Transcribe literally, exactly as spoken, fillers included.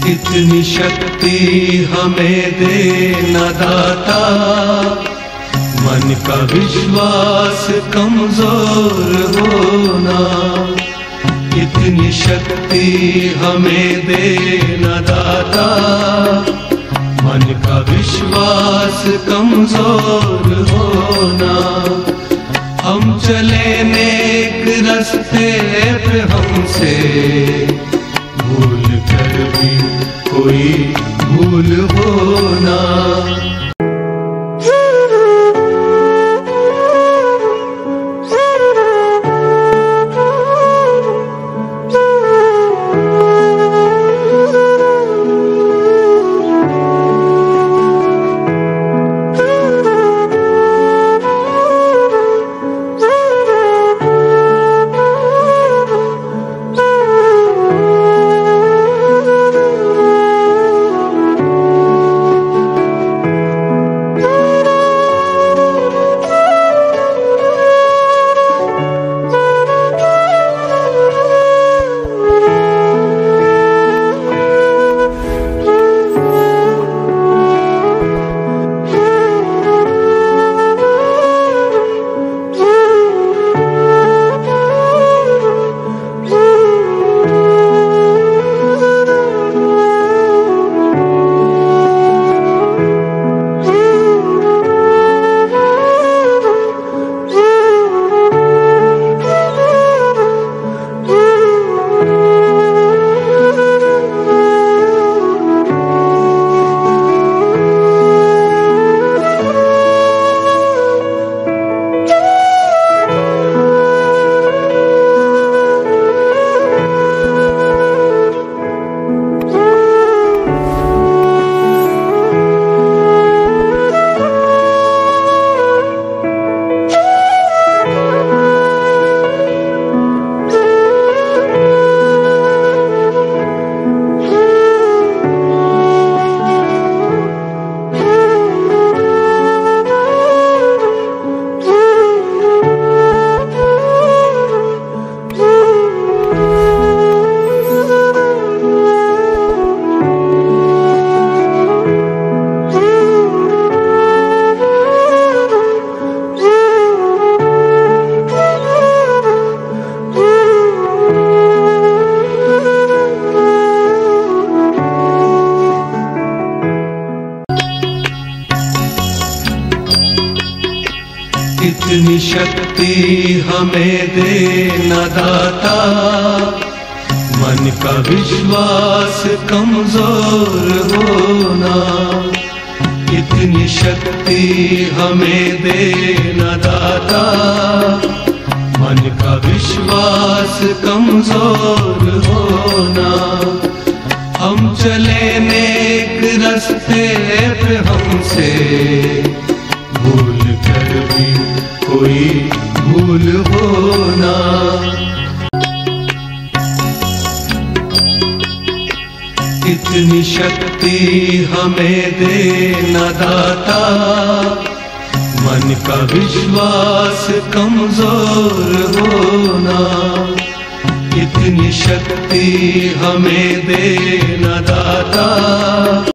इतनी शक्ति हमें देना दाता, मन का विश्वास कमजोर होना। इतनी शक्ति हमें देना दाता, मन का विश्वास कमजोर होना। हम चले नेक रास्ते पे, हमसे भूल कर भी कोई भूल होना। इतनी शक्ति हमें देना दाता, मन का विश्वास कमजोर होना। इतनी शक्ति हमें देना दाता, मन का विश्वास कमजोर होना। हम चले नेक रास्ते पे, हमसे भूल कर भी कोई भूल होना। इतनी शक्ति हमें देना दाता, मन का विश्वास कमजोर होना। इतनी शक्ति हमें देना दाता।